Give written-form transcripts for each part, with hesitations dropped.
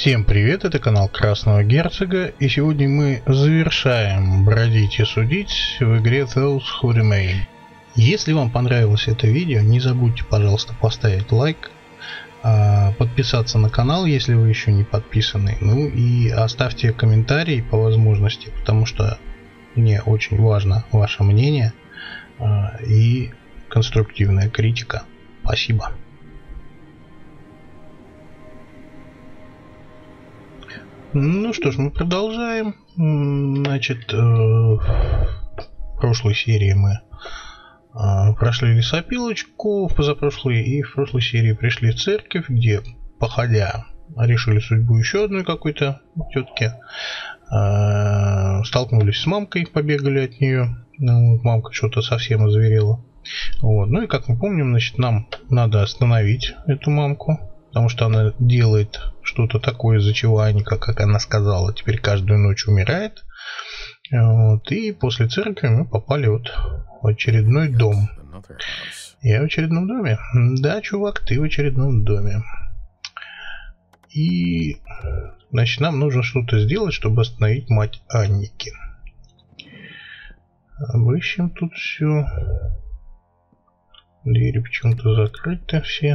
Всем привет, это канал Красного Герцога, и сегодня мы завершаем бродить и судить в игре Those Who Remain. Если вам понравилось это видео, не забудьте, пожалуйста, поставить лайк, подписаться на канал, если вы еще не подписаны, ну и оставьте комментарий по возможности, потому что мне очень важно ваше мнение и конструктивная критика. Спасибо. Ну что ж, мы продолжаем. Значит, в прошлой серии мы прошли лесопилочку, в позапрошлой и в прошлой серии пришли в церковь, где, походя, решили судьбу еще одной какой-то тетки. Столкнулись с мамкой, побегали от нее. Мамка что-то совсем озверела. Вот. Ну и как мы помним, значит, нам надо остановить эту мамку, потому что она делает что-то такое, из-за чего Аника, как она сказала, теперь каждую ночь умирает. Вот. И после церкви мы попали вот в очередной дом. Я в очередном доме? Да, чувак, ты в очередном доме. И, значит, нам нужно что-то сделать, чтобы остановить мать Анники. Обыщем тут все. Двери почему-то закрыты все.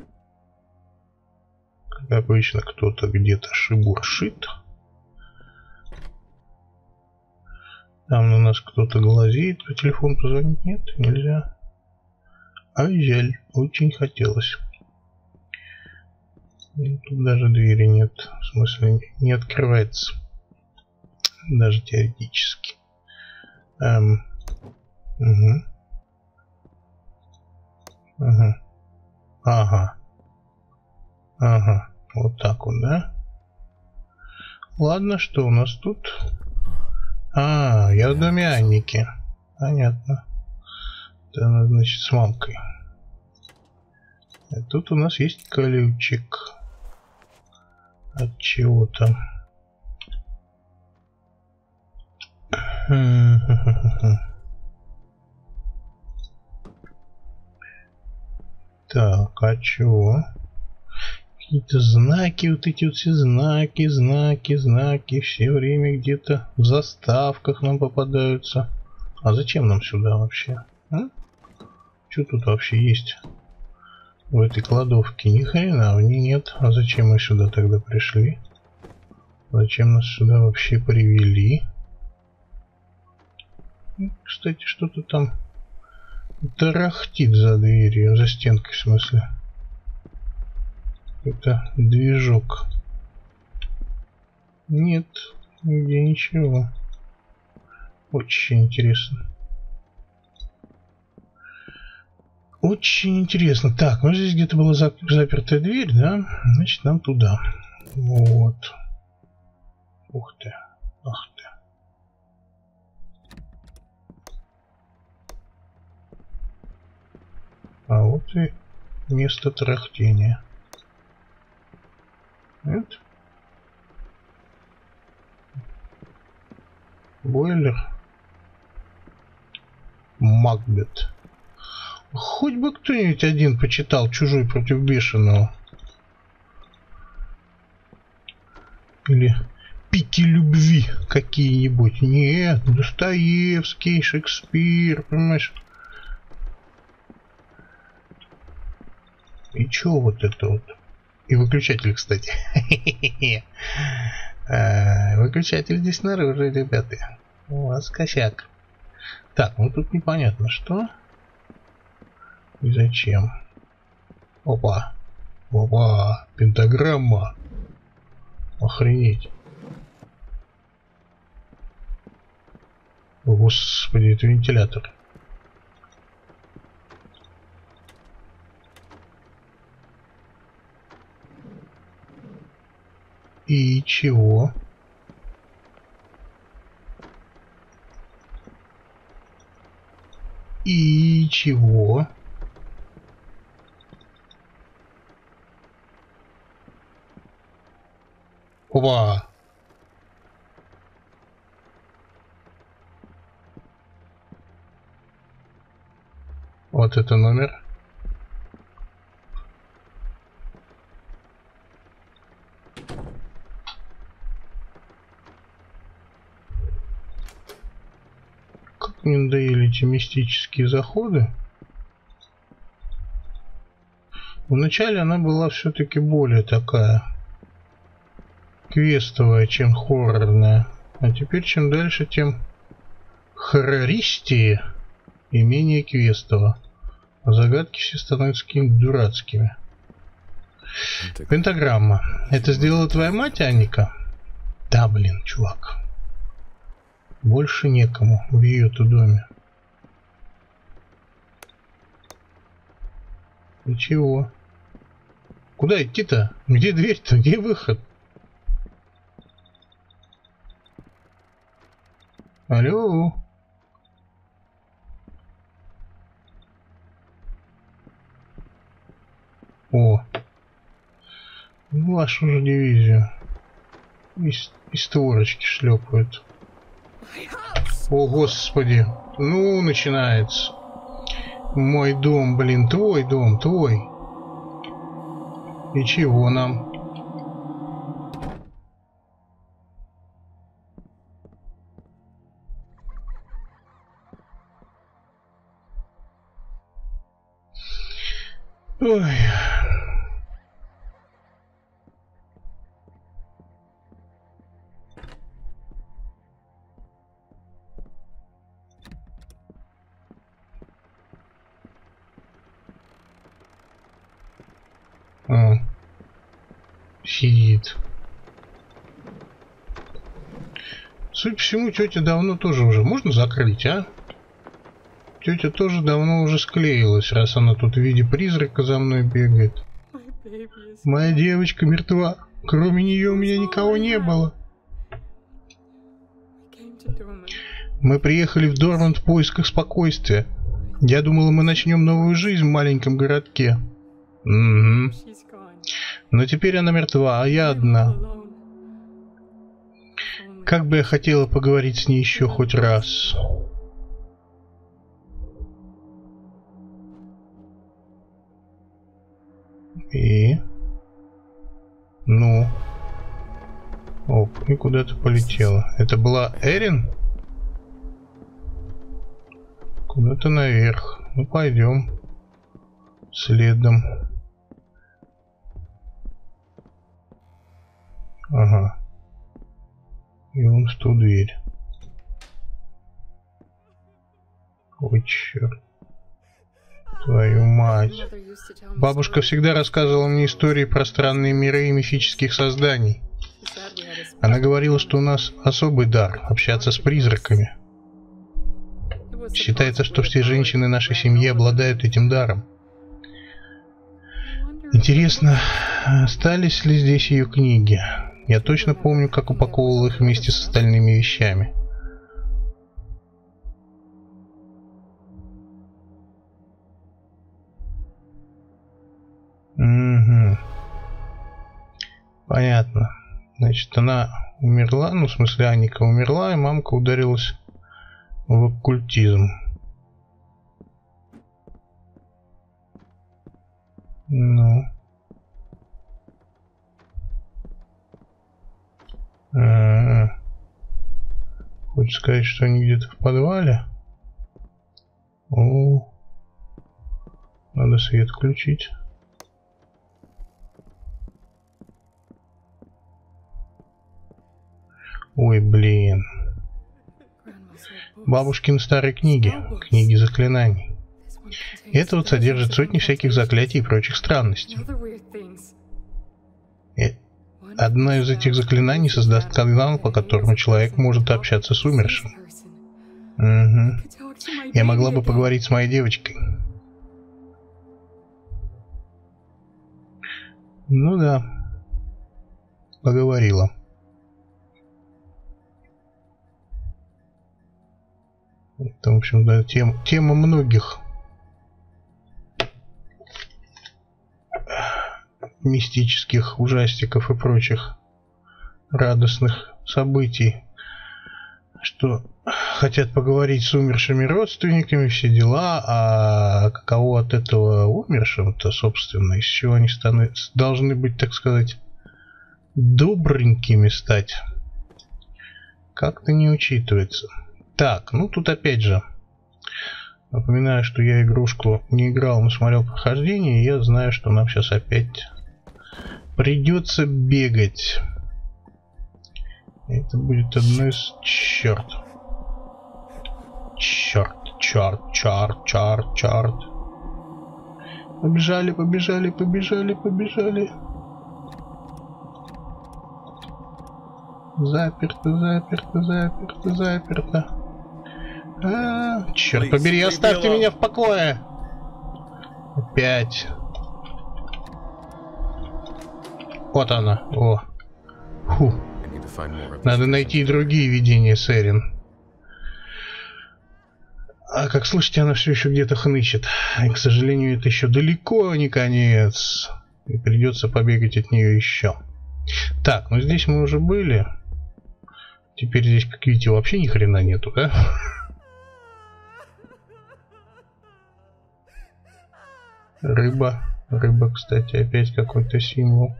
Как обычно, кто-то где-то шебуршит. Там на нас кто-то глазеет, по телефону позвонить нет, нельзя. А жаль, очень хотелось. Тут даже двери нет, в смысле не открывается. Даже теоретически. Угу. Ага. Ага. Вот так вот, да? Ладно, что у нас тут? Я в доме Анники. Понятно. Это она, значит, с мамкой. А тут у нас есть ключик. От чего-то. Так, а чего? Какие-то знаки, вот эти вот все знаки, все время где-то в заставках нам попадаются. А зачем нам сюда вообще? Что тут вообще есть в этой кладовке? Ни хрена в ней нет. А зачем мы сюда тогда пришли? Зачем нас сюда вообще привели? Кстати, что-то там тарахтит за дверью, за стенкой в смысле. Это движок. Нет, нигде ничего. Очень интересно. Очень интересно. Так, ну здесь где-то была запертая дверь, да? Значит, нам туда. Вот. Ух ты. Ах ты. А вот и место тарахтения. Нет? Бойлер. Макбет. Хоть бы кто-нибудь один почитал «Чужой против бешеного». Или «Пики любви» какие-нибудь. Нет, Достоевский, Шекспир, понимаешь? И чё вот это вот? И выключатель, кстати. Выключатель здесь снаружи, ребята. У вас косяк. Так, ну тут непонятно что. И зачем? Опа. Опа. Пентаграмма. Охренеть. Господи, это вентилятор. И чего? И чего? Опа! Вот это номер. как мне надоели эти мистические заходы. Вначале она была все-таки более такая квестовая, чем хоррорная. А теперь чем дальше, тем хоррористее и менее квестово. А загадки все становятся какими-то дурацкими. Пентаграмма. Это сделала твоя мать, Анника? Да, блин, чувак. Больше некому в ее-то доме. Ничего. Куда идти-то? Где дверь-то? Где выход? Алло? О! Вашу же дивизию. Из створочки шлепают. О, господи. Ну, начинается. Мой дом, блин, твой дом, твой. И чего нам? Ой. Сидит. Судя по всему, тетя давно тоже уже. Можно закрыть, а? Тетя тоже давно уже склеилась, раз она тут в виде призрака за мной бегает. Моя девочка мертва. Кроме нее у меня никого не было. Мы приехали в Дорманд в поисках спокойствия. Я думала, мы начнем новую жизнь в маленьком городке. Угу. Но теперь она мертва, а я одна. Как бы я хотела поговорить с ней еще хоть раз. И... Ну... Оп, и куда-то полетела. Это была Эрин? Куда-то наверх. Ну, пойдем. Следом. Ага. И вон в ту дверь. Ой, черт. Твою мать. Бабушка всегда рассказывала мне истории про странные миры и мифических созданий. Она говорила, что у нас особый дар — общаться с призраками. Считается, что все женщины нашей семьи обладают этим даром. Интересно, остались ли здесь ее книги? Я точно помню, как упаковывал их вместе с остальными вещами. Угу. Понятно. Значит, она умерла, ну, в смысле, Анника умерла, и мамка ударилась в оккультизм. Ну. Хочешь сказать, что они где-то в подвале? О, надо свет включить. Ой, блин. Бабушкины старые книги. Книги заклинаний. Это вот содержит сотни всяких заклятий и прочих странностей. Одно из этих заклинаний создаст канал, по которому человек может общаться с умершим. Угу. Я могла бы поговорить с моей девочкой. Ну да. Поговорила. Это, в общем, да, тема многих мистических ужастиков и прочих радостных событий, что хотят поговорить с умершими родственниками, все дела, а каково от этого умершим-то, собственно, из чего они должны быть, так сказать, добренькими стать, как-то не учитывается. Так, ну тут опять же Напоминаю, что я игрушку не играл, но смотрел прохождение, и я знаю, что нам сейчас опять придется бегать. Это будет одно из... Черт. Черт. Побежали. Заперто. Черт побери, оставьте меня в покое. Опять. Вот она. О. Фу. Надо найти другие видения Сэрин. А как слышите, она все еще где-то хнычет. И, к сожалению, это еще далеко не конец. И придется побегать от нее еще. Так, ну здесь мы уже были. Теперь здесь, как видите, вообще ни хрена нету, да? Рыба, кстати, опять какой-то символ.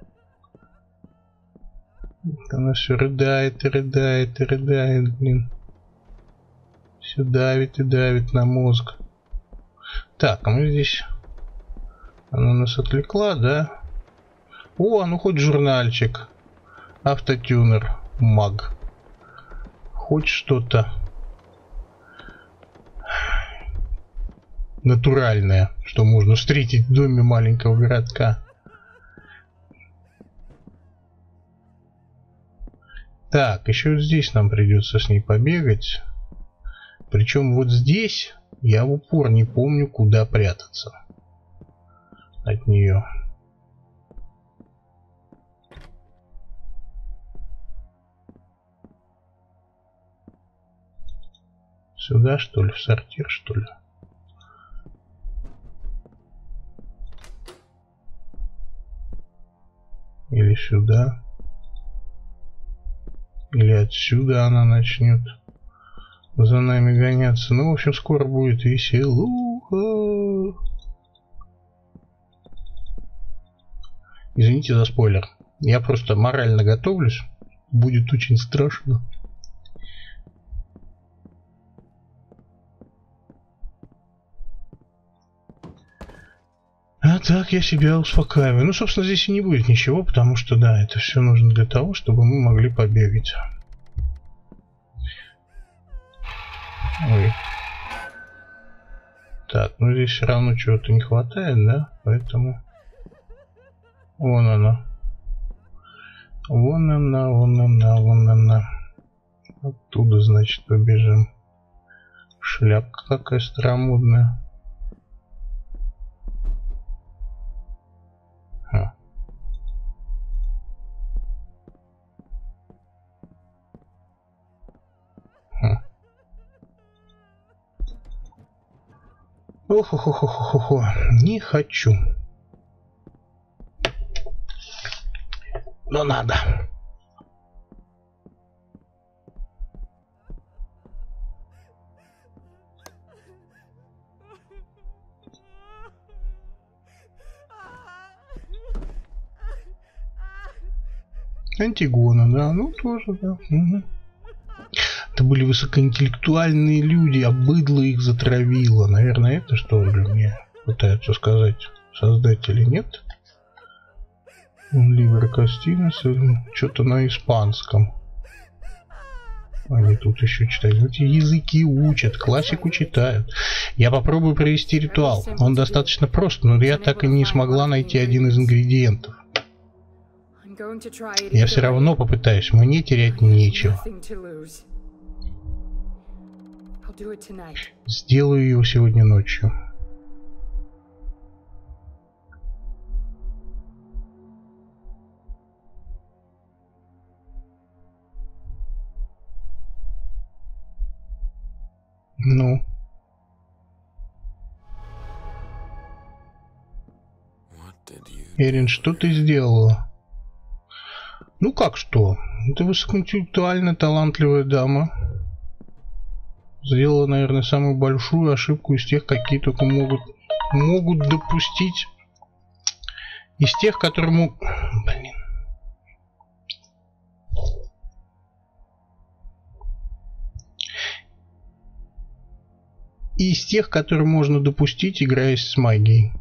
Она все рыдает, блин. Все давит и давит на мозг. Так, а мы здесь... Она нас отвлекла, да? О, ну хоть журнальчик. Автотюнер. Маг. Хоть что-то натуральное, что можно встретить в доме маленького городка. Так, еще вот здесь нам придется с ней побегать. Причем вот здесь я в упор не помню, куда прятаться от нее. Сюда, что ли? В сортир, что ли? Или сюда? Или отсюда она начнет за нами гоняться. Ну, в общем, скоро будет веселуха. Извините за спойлер. Я просто морально готовлюсь. Будет очень страшно. А так я себя успокаиваю. Ну, собственно, здесь и не будет ничего, потому что, да, это все нужно для того, чтобы мы могли побегать. Ой. Так, ну здесь все равно чего-то не хватает, да? Поэтому... Вон она. Вон она. Оттуда, значит, побежим. Шляпка какая старомодная. Ох, не хочу. Но надо. Антигона, да, ну тоже, да. Угу. Это были высокоинтеллектуальные люди, а быдло их затравило. Наверное, это что ли мне пытаются сказать создатели, нет? Ливер Кастинес, что-то на испанском. Они тут еще читают. Эти языки учат, классику читают. Я попробую провести ритуал. Он достаточно прост, но я так и не смогла найти один из ингредиентов. Я все равно попытаюсь, мне терять нечего. Сделаю его сегодня ночью. Ну. Эрин, что ты сделала? Ну как что? Это высокоинтеллектуальная, талантливая дама. Сделала, наверное, самую большую ошибку из тех, какие только могут допустить. Из тех, которые могут... Блин. из тех, которые можно допустить, играясь с магией.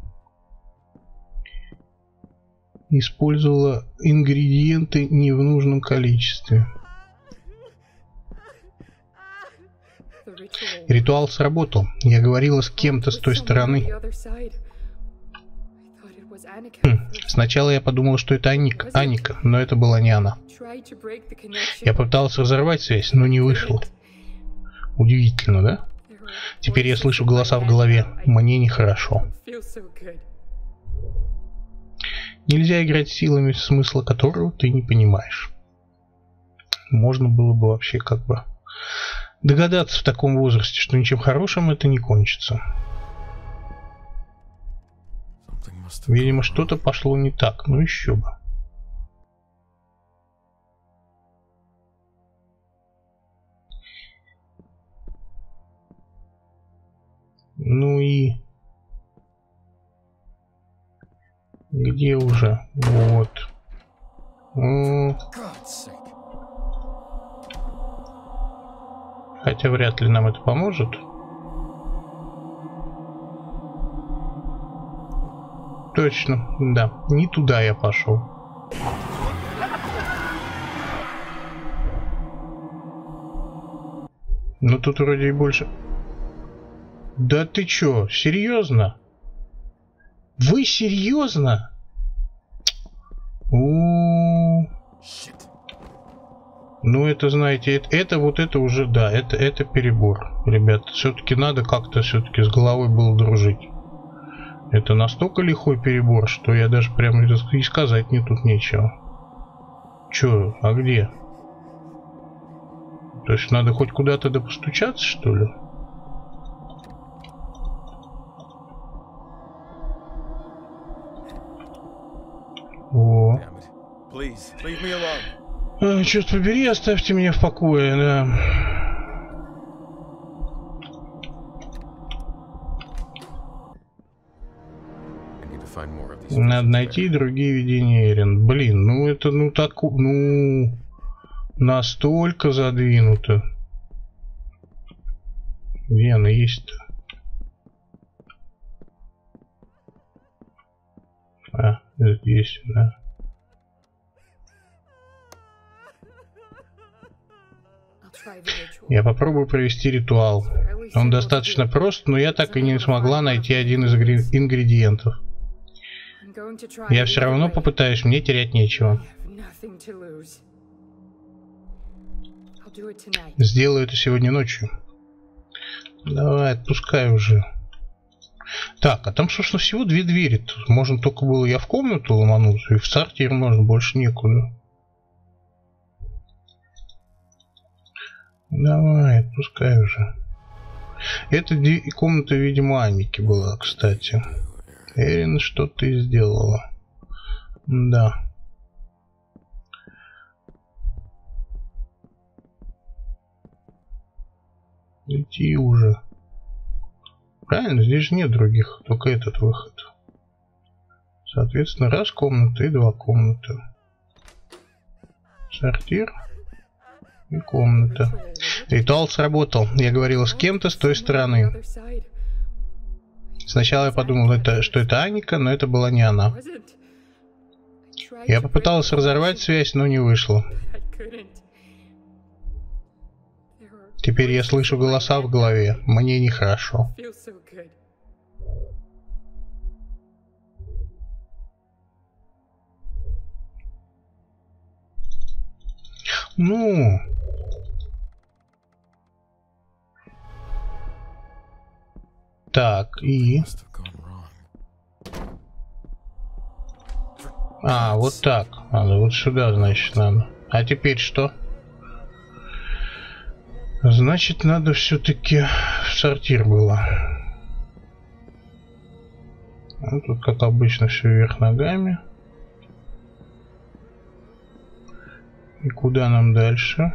Использовала ингредиенты не в нужном количестве. Ритуал сработал. Я говорила с кем-то с той стороны. Сначала я подумала, что это Аника, но это была не она. Я попыталась разорвать связь, но не вышло. Удивительно, да? Теперь я слышу голоса в голове. Мне нехорошо. Нельзя играть силами, смысла которого ты не понимаешь. Можно было бы вообще как бы догадаться в таком возрасте, что ничем хорошим это не кончится. Видимо, что-то пошло не так. Ну еще бы. Ну и... Где уже? Вот. Хотя вряд ли нам это поможет. Точно, да. Не туда я пошел. Но тут вроде и больше... Да ты чё, серьезно? Вы серьезно? Ну это, знаете, это вот это уже, да, это перебор, ребят. Все-таки надо как-то все-таки с головой было дружить. Это настолько лихой перебор, что я даже прямо и сказать мне тут нечего. Чё, а где? То есть надо хоть куда-то постучаться, что ли? О. Черт побери, оставьте меня в покое, да. Надо найти другие видения Эрин. Блин, ну это ну так, ну настолько задвинуто. Где она есть-то? А, здесь, да. Я попробую провести ритуал. Он достаточно прост, но я так и не смогла найти один из ингредиентов. Я все равно попытаюсь, мне терять нечего. Сделаю это сегодня ночью. Давай, отпускай уже. Так, а там, собственно, всего две двери. Тут можно только было я в комнату ломануться, и в сортир можно, больше некуда. Давай, отпускай уже. Это комната, видимо, Аники была, кстати. Эрин, что ты сделала? Да. Иди уже. Правильно, здесь же нет других, только этот выход. Соответственно, раз комната и два комнаты. Сортир и комната. Ритуал сработал. Я говорила с кем-то с той стороны. Сначала я подумал, что это Аника, но это была не она. Я попыталась разорвать связь, но не вышло. Теперь я слышу голоса в голове. Мне нехорошо. Ну... Так, и... А, вот так. Надо, вот сюда, значит, надо. А теперь что? Значит, надо все-таки в сортир было. Ну, тут, как обычно, все вверх ногами. И куда нам дальше?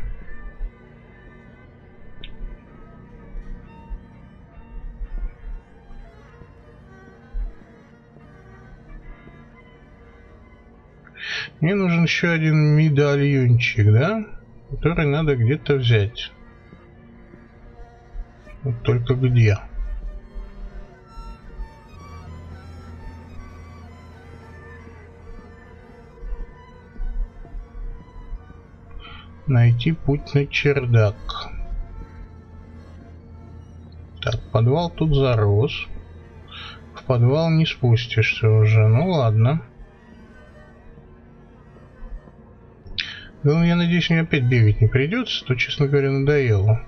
Мне нужен еще один медальончик, да? Который надо где-то взять. Вот только где? Найти путь на чердак. Так, подвал тут зарос. В подвал не спустишься уже. Ну ладно. Ну, я надеюсь, мне опять бегать не придется, то, честно говоря, надоело.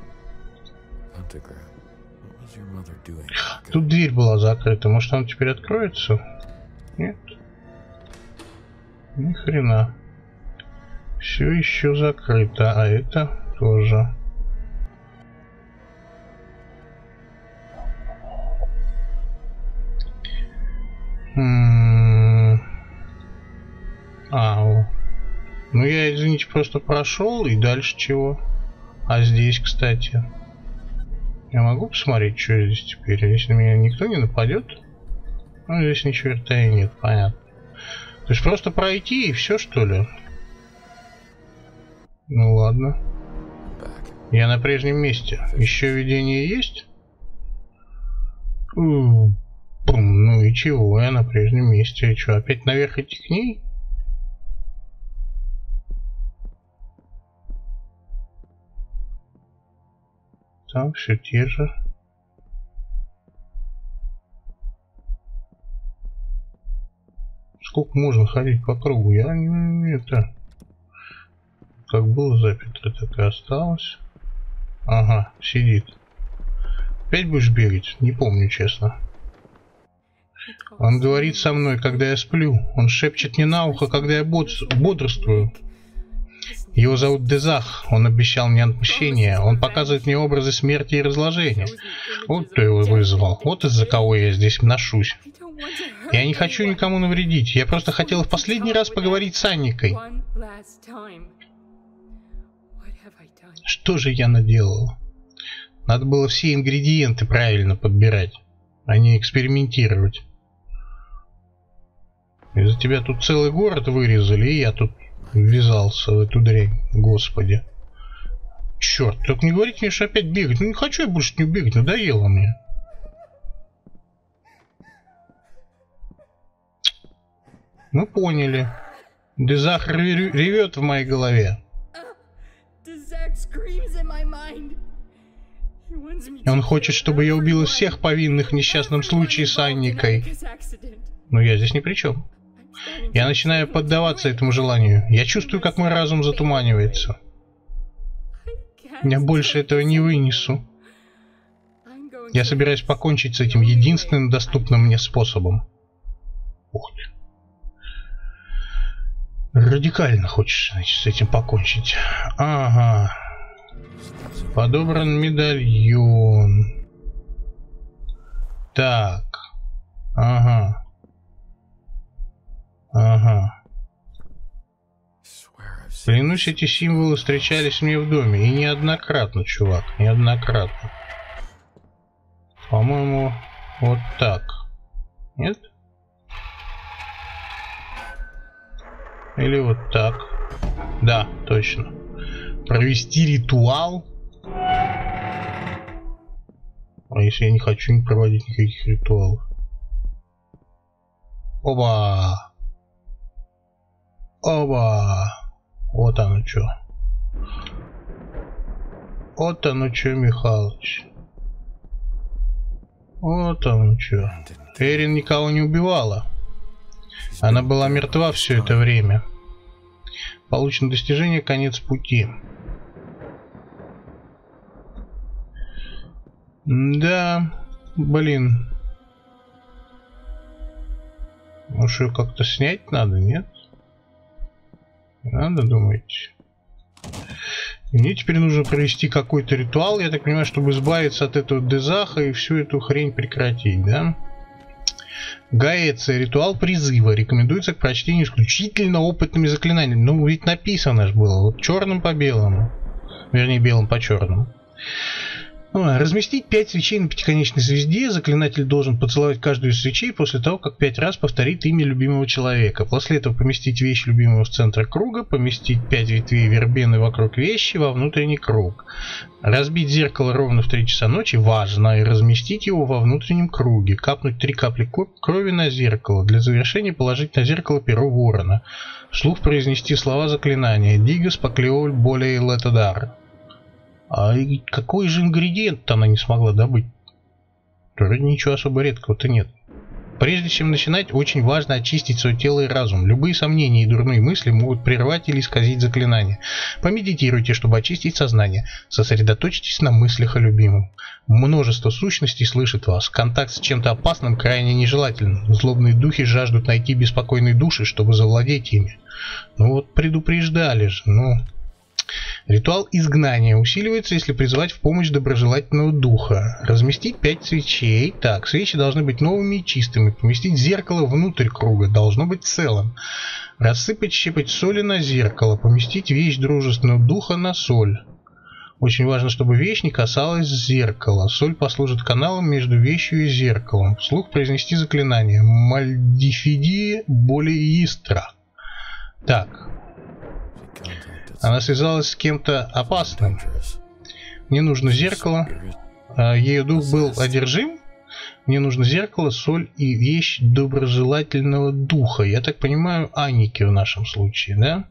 Тут дверь была закрыта. Может, она теперь откроется? Нет. Ни хрена. Все еще закрыто, а это тоже. Ну я, извините, просто прошел, и дальше чего? А здесь, кстати, я могу посмотреть, что здесь теперь? Если на меня никто не нападет? Ну, здесь ни черта и нет, понятно. То есть просто пройти и все, что ли? Ну ладно. Я на прежнем месте. Еще видение есть? Ну и чего, я на прежнем месте. Что, опять наверх идти к ней? Там все те же. Сколько можно ходить по кругу? Я не это... Как было запято, так и осталось. Ага, сидит. Опять будешь бегать? Не помню, честно. Он говорит со мной, когда я сплю. Он шепчет мне на ухо, когда я бодрствую. Его зовут Дезах. Он обещал мне отмщение. Он показывает мне образы смерти и разложения. Вот кто его вызвал. Вот из-за кого я здесь ношусь. Я не хочу никому навредить. Я просто хотел в последний раз поговорить с Анникой. Что же я наделал? Надо было все ингредиенты правильно подбирать, а не экспериментировать. Из-за тебя тут целый город вырезали, и я тут ввязался в эту дрянь. Господи. Черт, только не говорите мне, что опять бегать. Ну не хочу я больше не бегать, надоело мне. Мы поняли. Дезах ревет в моей голове. Он хочет, чтобы я убила всех повинных в несчастном случае с Анникой. Но я здесь ни при чем. Я начинаю поддаваться этому желанию. Я чувствую, как мой разум затуманивается. Я больше этого не вынесу. Я собираюсь покончить с этим единственным доступным мне способом. Ух ты. Радикально хочешь, значит, с этим покончить. Ага. Подобран медальон. Так. Ага. Ага. Клянусь, эти символы встречались мне в доме. И неоднократно, чувак. Неоднократно. По-моему, вот так. Нет? Или вот так. Да, точно. Провести ритуал. А если я не хочу не проводить никаких ритуалов? Оба! Оба! Вот оно что. Вот оно что, Михалыч. Вот оно что. Эрин никого не убивала. Она была мертва все это время. Получено достижение, конец пути. Да, блин. Может, ее как-то снять надо, нет? Надо, думаете? И мне теперь нужно провести какой-то ритуал, я так понимаю, чтобы избавиться от этого Дезаха и всю эту хрень прекратить, да? Гаэция, ритуал призыва. Рекомендуется к прочтению исключительно опытными заклинаниями. Ну, ведь написано же было. Вот черным по белому. Вернее, белым по черному. Разместить 5 свечей на пятиконечной звезде. Заклинатель должен поцеловать каждую из свечей после того, как 5 раз повторит имя любимого человека. После этого поместить вещь любимого в центр круга, поместить 5 ветвей вербены вокруг вещи во внутренний круг. Разбить зеркало ровно в 3 часа ночи, важно, и разместить его во внутреннем круге. Капнуть 3 капли крови на зеркало. Для завершения положить на зеркало перо ворона. Вслух произнести слова заклинания. Дигас поклевывать более летодар. А какой же ингредиент она не смогла добыть? Вроде ничего особо редкого-то нет. Прежде чем начинать, очень важно очистить свое тело и разум. Любые сомнения и дурные мысли могут прервать или исказить заклинание. Помедитируйте, чтобы очистить сознание. Сосредоточьтесь на мыслях о любимом. Множество сущностей слышит вас. Контакт с чем-то опасным крайне нежелателен. Злобные духи жаждут найти беспокойные души, чтобы завладеть ими. Ну вот предупреждали же, ну... Ритуал изгнания усиливается, если призвать в помощь доброжелательного духа. Разместить 5 свечей. Так, свечи должны быть новыми и чистыми. Поместить зеркало внутрь круга. Должно быть целым. Рассыпать щепоть соли на зеркало. Поместить вещь дружественного духа на соль. Очень важно, чтобы вещь не касалась зеркала. Соль послужит каналом между вещью и зеркалом. Вслух произнести заклинание. Мальдифиди более истра. Так. Она связалась с кем-то опасным. Мне нужно зеркало. Ее дух был одержим. Мне нужно зеркало, соль и вещь доброжелательного духа. Я так понимаю, Анники в нашем случае, да?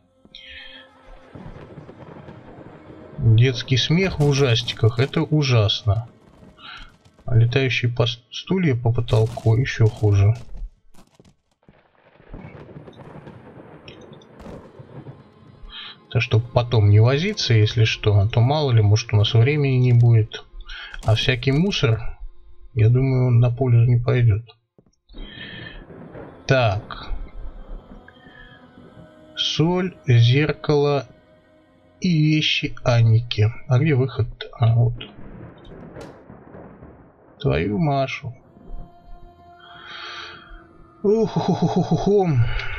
Детский смех в ужастиках. Это ужасно. А летающие стулья по потолку еще хуже. Так, чтобы потом не возиться, если что, а то мало ли, может, у нас времени не будет. А всякий мусор, я думаю, он на пользу не пойдет. Так. Соль, зеркало и вещи Анники. А где выход? А, вот. Твою Машу. Ух-ху-ху-ху-ху.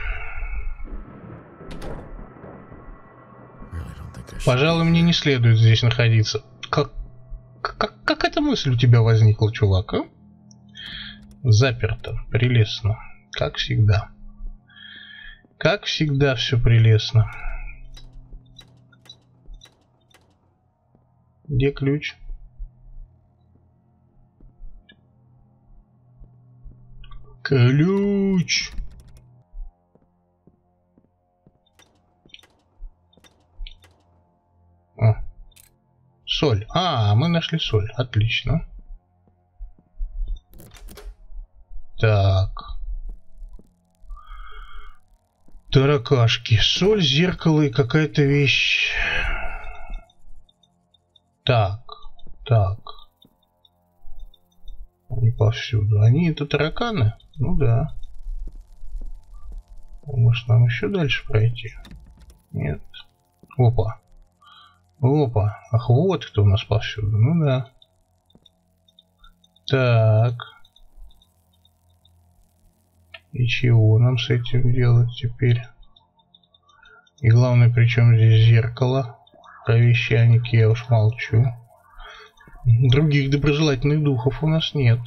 Пожалуй, мне не следует здесь находиться. Как эта мысль у тебя возникла, чувак, а? Заперто. Прелестно. Как всегда. Как всегда все прелестно. Где ключ? Ключ! О, соль. А, мы нашли соль. Отлично. Так. Таракашки. Соль, зеркало и какая-то вещь. Так. Так. Они повсюду. Они это тараканы? Ну да. Может, нам еще дальше пройти? Нет. Опа. Опа. Ах, вот кто у нас повсюду. Ну да. Так. И чего нам с этим делать теперь? И главное, причем здесь зеркало? Про вещи Анники я уж молчу. Других доброжелательных духов у нас нет.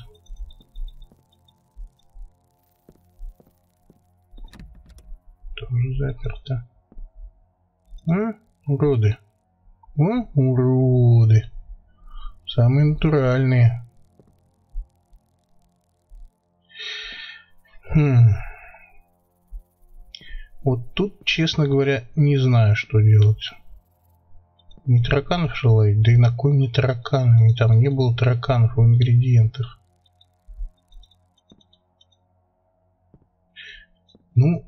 Тоже заперто. А? Уроды. О, уроды. Самые натуральные. Вот тут, честно говоря, не знаю, что делать. Не тараканов желать, да и на кой мне тараканы? Там не было тараканов в ингредиентах. Ну,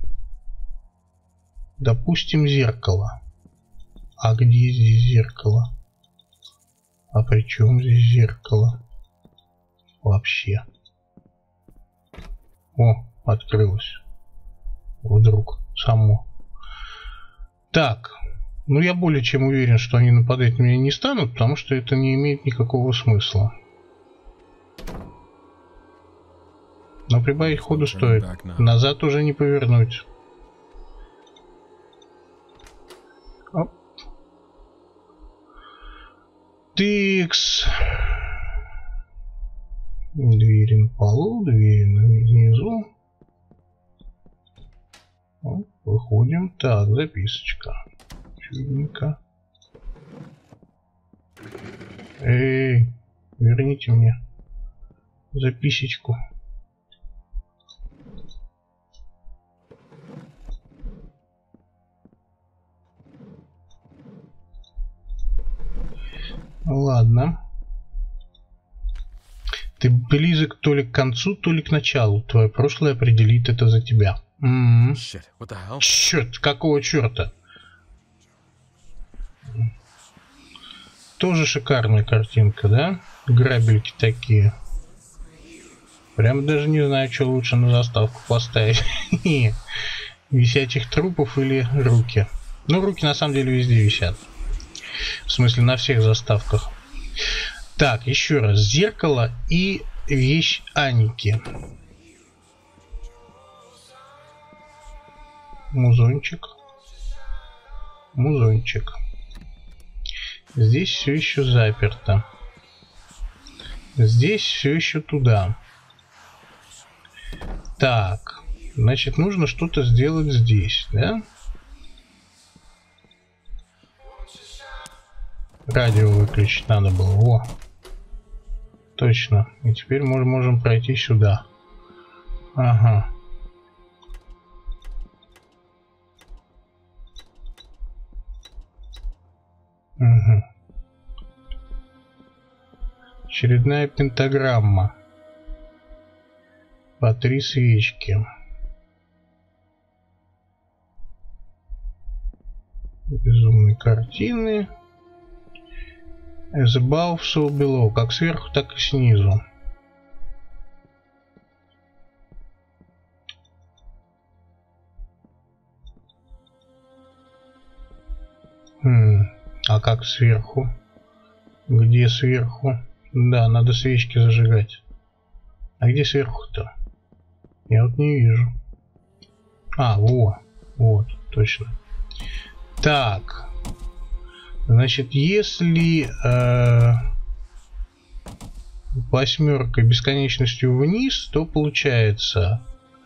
допустим, зеркало. А где здесь зеркало? А при чем здесь зеркало? Вообще. О, открылось. Вдруг само. Так. Ну, я более чем уверен, что они нападать на меня не станут, потому что это не имеет никакого смысла. Но прибавить ходу стоит. Назад уже не повернуть. Оп. Тикс. Двери на полу, двери внизу. Оп, выходим. Так, записочка. Чудненько. Эй, верните мне записочку. Ладно. Ты близок то ли к концу, то ли к началу. Твое прошлое определит это за тебя. Черт, какого черта? Тоже шикарная картинка, да? Грабельки такие. Прям даже не знаю, что лучше на заставку поставить. Висячих трупов или руки. Ну, руки на самом деле везде висят. В смысле, на всех заставках. Так, еще раз. Зеркало и вещь Аники. Музончик. Музончик. Здесь все еще заперто. Здесь все еще туда. Так. Значит, нужно что-то сделать здесь, да? Радио выключить надо было. О. Точно. И теперь мы можем пройти сюда. Ага. Угу. Очередная пентаграмма. По 3 свечки. Безумные картины. As above, so below. Как сверху, так и снизу. А как сверху? Где сверху? Да, надо свечки зажигать. А где сверху-то? Я вот не вижу. А, вот, точно. Так. Значит, если восьмеркой бесконечностью вниз, то получается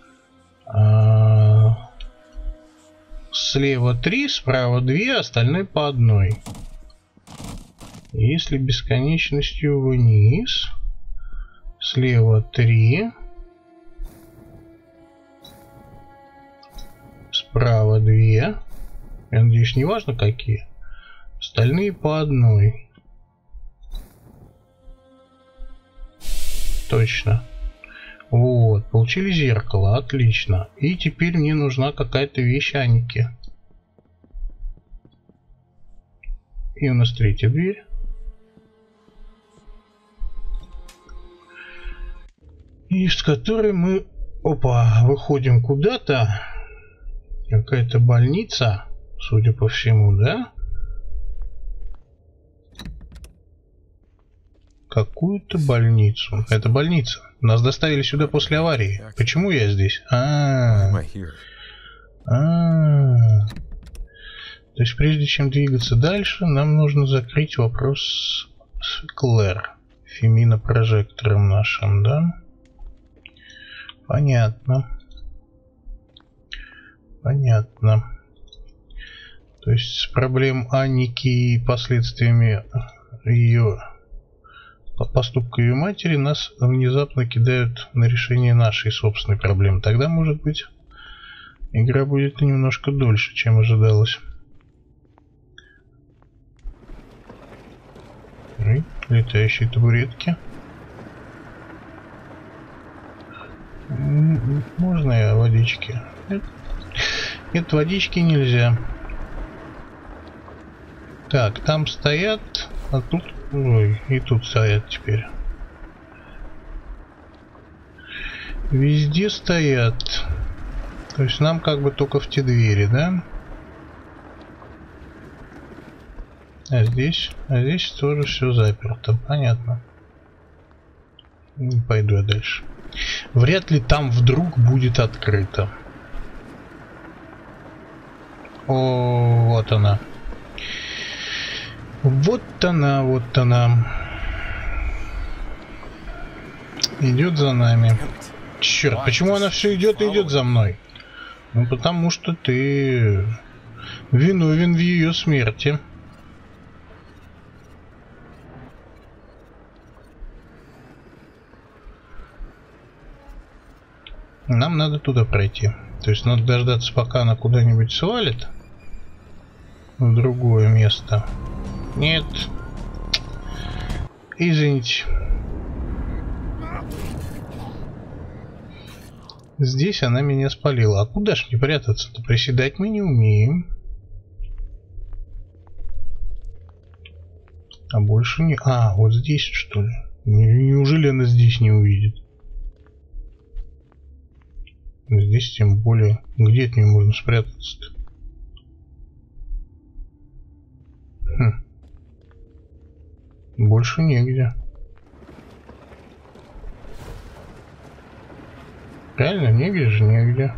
слева 3, справа 2, остальные по одной. Если бесконечностью вниз, слева 3, справа 2, я надеюсь, не важно какие, остальные по одной. Точно. Вот, получили зеркало, отлично. И теперь мне нужна какая-то вещь Аники. И у нас третья дверь. Из которой мы, выходим куда-то. Какая-то больница, судя по всему, да? Какую-то больницу. Это больница. Нас доставили сюда после аварии. Почему я здесь? То есть прежде чем двигаться дальше, нам нужно закрыть вопрос с Клэр, феминопрожектором нашим, да? Понятно. Понятно. То есть с проблем Анники и последствиями ее поступка ее матери нас внезапно кидают на решение нашей собственной проблемы. Тогда, может быть, игра будет немножко дольше, чем ожидалось. Летающие табуретки. Можно я водички? Нет, водички нельзя. Так, там стоят, а тут... Ой, и тут стоят теперь. Везде стоят. То есть нам как бы только в те двери, да? А здесь тоже все заперто. Понятно. Не пойду я дальше. Вряд ли там вдруг будет открыто. О, вот она. Вот она, вот она. Идет за нами. Черт, почему она все идет и идет за мной? Ну, потому что ты виновен в ее смерти. Нам надо туда пройти. То есть надо дождаться, пока она куда-нибудь свалит в другое место. Нет. Извините. Здесь она меня спалила. А куда ж мне прятаться-то? Приседать мы не умеем. А больше не... А, вот здесь, что ли? Неужели она здесь не увидит? Здесь тем более. Где от нее можно спрятаться-то? Больше негде. Реально, негде же негде.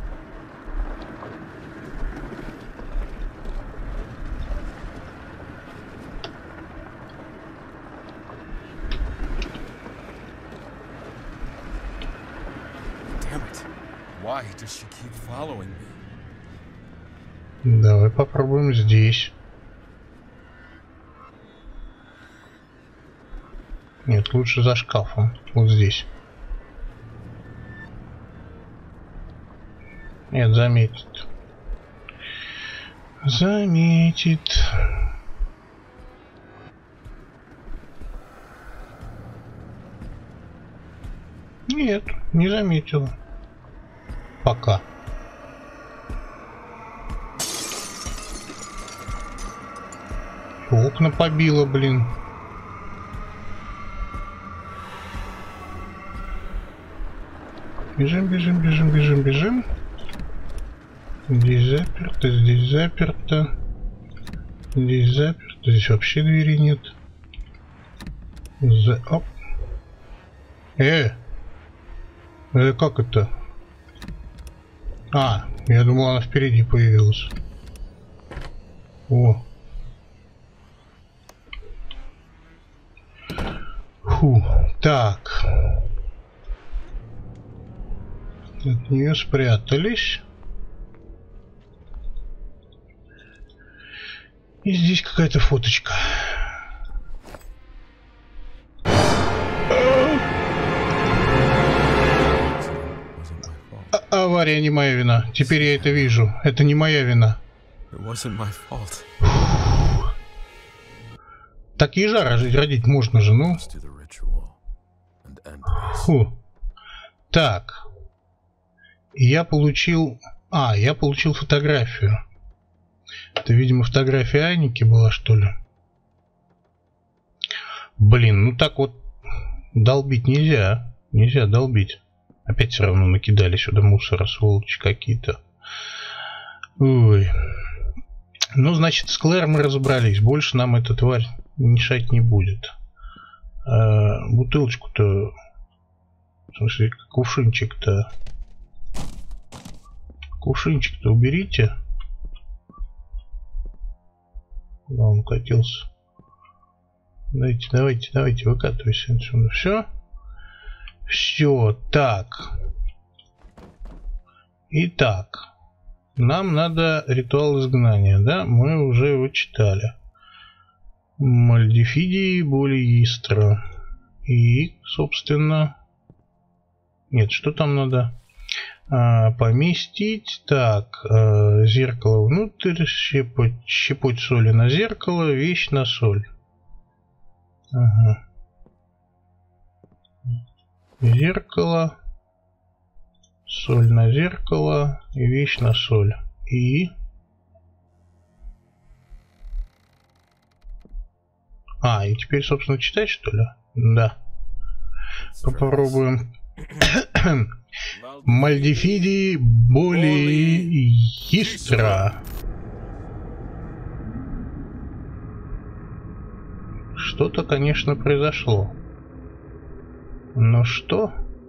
Давай попробуем здесь. Нет, лучше за шкафом. Вот здесь. Нет, заметит. Заметит. Нет, не заметила. Пока. Окна побило, блин. Бежим, бежим, бежим, бежим, бежим. Здесь заперто, здесь заперто. Здесь заперто, здесь вообще двери нет. Оп. Как это? А, я думал, она впереди появилась. О. Фу, так. От нее спрятались. И здесь какая-то фоточка. Авария не моя вина. Теперь я это вижу. Это не моя вина. Так ежа родить можно же, ну. Фу. Так. Я получил... я получил фотографию. Это, видимо, фотография Аники была, что ли? Блин, ну так вот долбить нельзя. Нельзя долбить. Опять все равно накидали сюда мусора, сволочи какие-то. Ой. Ну, значит, с Клэр мы разобрались. Больше нам эта тварь мешать не будет. Бутылочку-то... В смысле, кувшинчик-то... Кувшинчик-то уберите. Куда он катился? Давайте, выкатывайся отсюда. Все? Все, так. Итак. Нам надо ритуал изгнания, да? Мы уже его читали. Мальдифидии более истра. И, собственно... Нет, что там надо? Поместить. Так, зеркало внутрь, щепоть соли на зеркало, вещь на соль. Ага. Зеркало, соль на зеркало и вещь на соль. И... и теперь, собственно, читать, что ли? Да. Попробуем. Мальдифидии более истра. Что-то, конечно, произошло. Но что?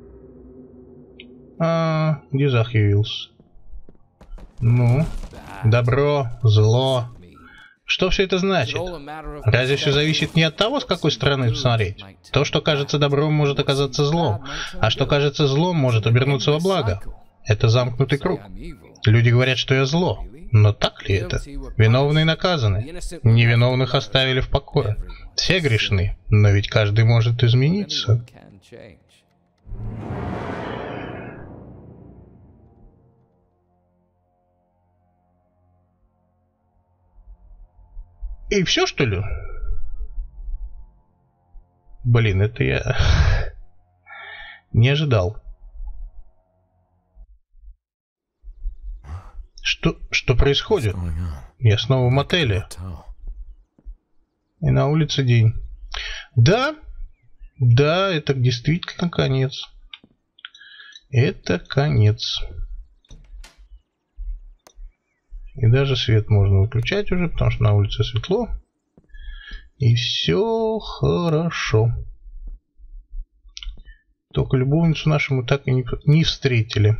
Дизах явился. Ну, добро, зло. Что все это значит? Разве все зависит не от того, с какой стороны посмотреть? То, что кажется добром, может оказаться злом, а что кажется злом, может обернуться во благо. Это замкнутый круг. Люди говорят, что я зло. Но так ли это? Виновные наказаны. Невиновных оставили в покое. Все грешны, но ведь каждый может измениться. И все, что ли? Блин, это я не ожидал. Что происходит? Я снова в мотеле. И на улице день. Да, это действительно конец. Это конец. И даже свет можно выключать уже, потому что на улице светло. И все хорошо. Только любовницу нашу мы так и не встретили.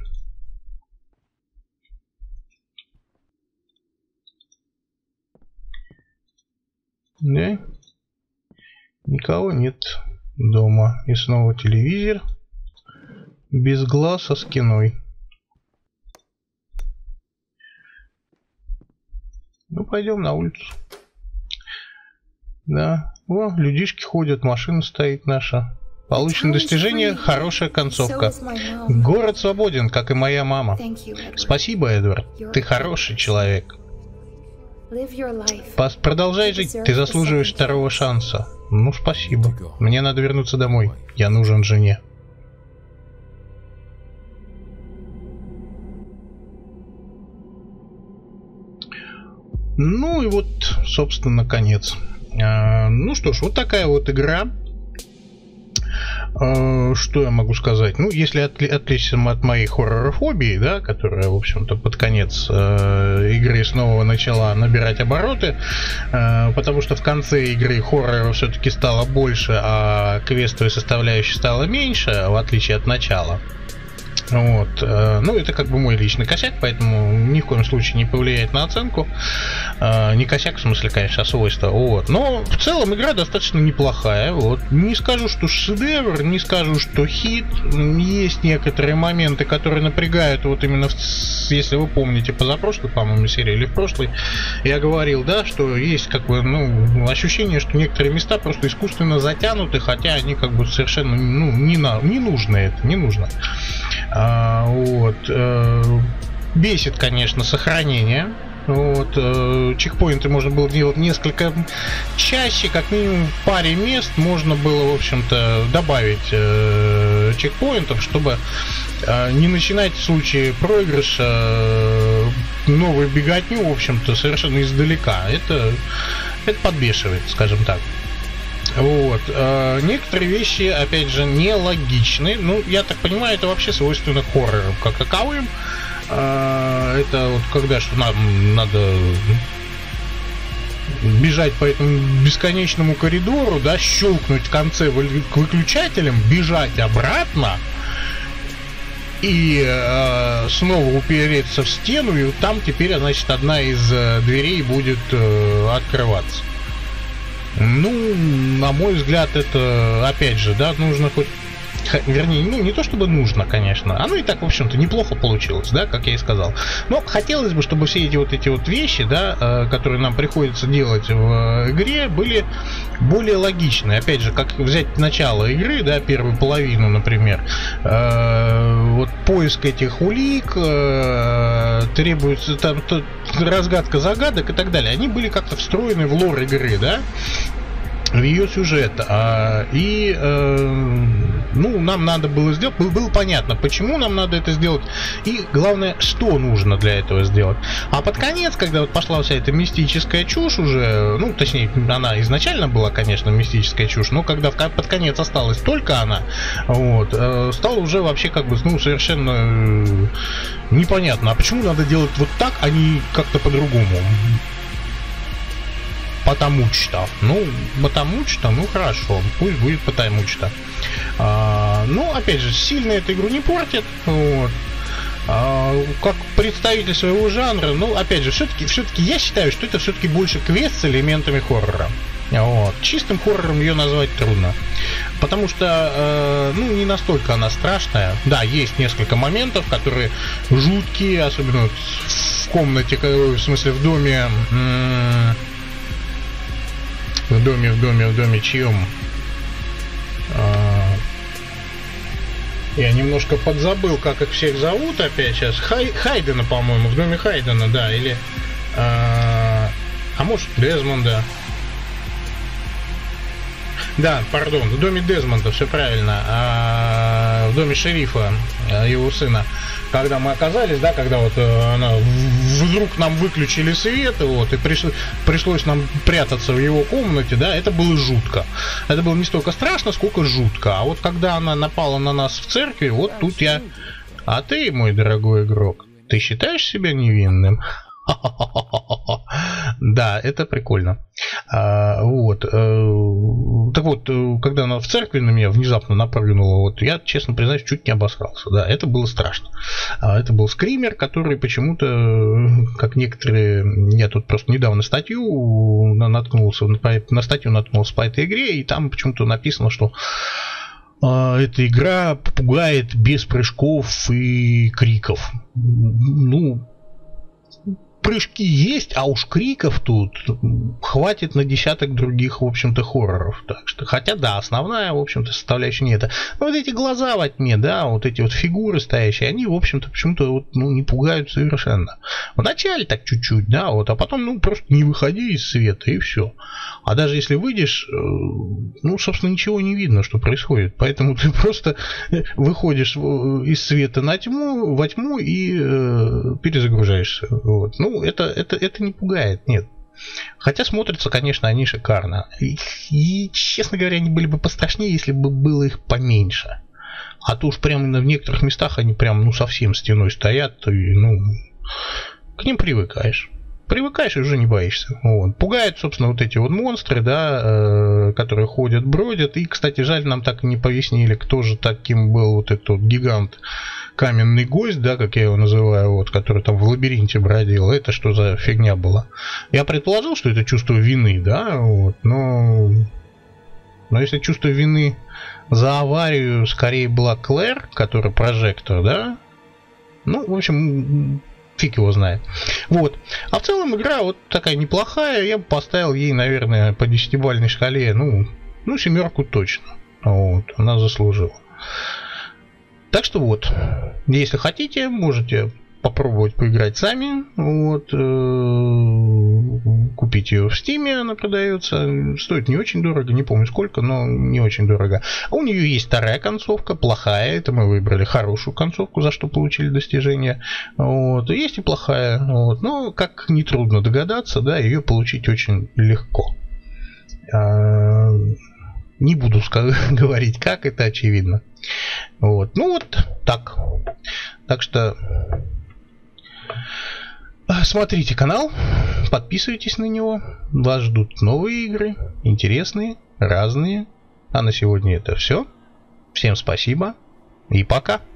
Да? Никого нет дома. И снова телевизор. Без глаз, а с киной. Ну, пойдем на улицу. Да. О, людишки ходят, машина стоит наша. Получено достижение, хорошая концовка. Город свободен, как и моя мама. Спасибо, Эдвард. Ты хороший человек. Продолжай жить, ты заслуживаешь второго шанса. Ну, спасибо. Мне надо вернуться домой. Я нужен жене. Ну и вот, собственно, наконец. Ну что ж, вот такая вот игра. Что я могу сказать? Ну, если отвлечься от моей хорророфобии, да, которая, в общем-то, под конец игры снова начала набирать обороты, потому что в конце игры хоррора все-таки стало больше, а квестовой составляющей стало меньше, в отличие от начала. Вот. Ну, это как бы мой личный косяк, поэтому ни в коем случае не повлияет на оценку. Не косяк, в смысле, конечно, а свойство. Вот. Но в целом игра достаточно неплохая. Вот. Не скажу, что шедевр, не скажу, что хит. Есть некоторые моменты, которые напрягают. Вот именно, если вы помните, позапрошлой, по-моему, серии или в прошлой, я говорил, да, что есть как бы, ну, ощущение, что некоторые места просто искусственно затянуты, хотя они как бы совершенно, ну, не нужно это, не нужно. Вот. Бесит, конечно, сохранение. Вот. Чекпоинты можно было делать несколько чаще, как минимум в паре мест можно было, в общем-то, добавить чекпоинтов, чтобы не начинать в случае проигрыша новую беготню, в общем-то, совершенно издалека. Это подбешивает, скажем так. Вот. Некоторые вещи, опять же, нелогичны. Ну, я так понимаю, это вообще свойственно хоррорам как таковым. Это вот когда что нам надо бежать по этому бесконечному коридору, да, щелкнуть в конце выключателем, бежать обратно и снова упереться в стену, и там теперь, значит, одна из дверей будет открываться. Ну, на мой взгляд, это, опять же, да, нужно хоть... Вернее, ну, не то чтобы нужно, конечно. Оно и так, в общем-то, неплохо получилось, да, как я и сказал. Но хотелось бы, чтобы все эти вот вещи, да, которые нам приходится делать в игре, были более логичны. Опять же, как взять начало игры, да, первую половину, например. Вот поиск этих улик, требуется там разгадка загадок и так далее. Они были как-то встроены в лор игры, да, в ее сюжет. Ну, нам надо было сделать, было понятно, почему нам надо это сделать, и главное, что нужно для этого сделать. А под конец, когда вот пошла вся эта мистическая чушь уже, ну, точнее, она изначально была, конечно, мистическая чушь, но когда под конец осталась только она, вот, стало уже вообще как бы, ну, совершенно непонятно, а почему надо делать вот так, а не как-то по-другому. Потому что, ну хорошо, пусть будет потому что. Ну, опять же, сильно эту игру не портит. Вот. Как представитель своего жанра, ну, опять же, все-таки я считаю, что это все-таки больше квест с элементами хоррора. Вот. Чистым хоррором ее назвать трудно. Потому что, ну, не настолько она страшная. Да, есть несколько моментов, которые жуткие, особенно в комнате, в смысле, в доме. В доме чьем? Я немножко подзабыл, как их всех зовут опять сейчас. Хайдена, по-моему, в доме Хайдена, да, или... А может, Дезмонда. Да, пардон, в доме Дезмонда, все правильно. А в доме шерифа, его сына, когда мы оказались, да, когда вот вдруг нам выключили свет, вот, и пришлось нам прятаться в его комнате, да, это было жутко. Это было не столько страшно, сколько жутко. А вот когда она напала на нас в церкви, вот тут я... А ты, мой дорогой игрок, ты считаешь себя невинным? Да, это прикольно. Вот. Так вот, когда она в церкви на меня внезапно напрыгнула, вот я, честно признаюсь, чуть не обосрался. Да, это было страшно. Это был скример, который почему-то, как некоторые... Я тут просто недавно статью наткнулся, на статью наткнулся по этой игре, и там почему-то написано, что эта игра пугает без прыжков и криков. Ну, прыжки есть, а уж криков тут хватит на десяток других, в общем-то, хорроров. Так что, хотя, да, основная, в общем-то, составляющая не это. Но вот эти глаза во тьме, да, вот эти вот фигуры стоящие, они, в общем-то, почему-то вот, ну, не пугают совершенно. Вначале так чуть-чуть, да, вот, а потом, ну, просто не выходи из света, и все. А даже если выйдешь, ну, собственно, ничего не видно, что происходит. Поэтому ты просто выходишь из света во тьму и перезагружаешься. Вот. Ну, это не пугает, нет. Хотя смотрятся, конечно, они шикарно. И, честно говоря, они были бы пострашнее, если бы было их поменьше. А то уж прямо в некоторых местах они прям, ну, совсем стеной стоят, и, ну, к ним привыкаешь. Привыкаешь и уже не боишься. Вот. Пугают, собственно, вот эти вот монстры, да, которые ходят, бродят. И, кстати, жаль, нам так и не пояснили, кто же таким был вот этот вот гигант, каменный гость, да, как я его называю, вот, который там в лабиринте бродил. Это что за фигня была? Я предположил, что это чувство вины, да, вот, но если чувство вины за аварию скорее была Клэр, которая прожектор, да, ну, в общем, фиг его знает. Вот. А в целом игра вот такая неплохая. Я бы поставил ей, наверное, по 10-бальной шкале, ну 7 точно. Вот. Она заслужила. Так что вот. Если хотите, можете попробовать поиграть сами. Вот. Купить ее в Steam, она продается. Стоит не очень дорого, не помню сколько, но не очень дорого. А у нее есть вторая концовка, плохая. Это мы выбрали хорошую концовку, за что получили достижение. Вот. Есть и плохая. Вот. Но, как нетрудно догадаться, да, ее получить очень легко. Не буду говорить, как, это очевидно. Вот. Ну вот так. Так что смотрите канал, подписывайтесь на него. Вас ждут новые игры, интересные, разные. А на сегодня это все. Всем спасибо и пока.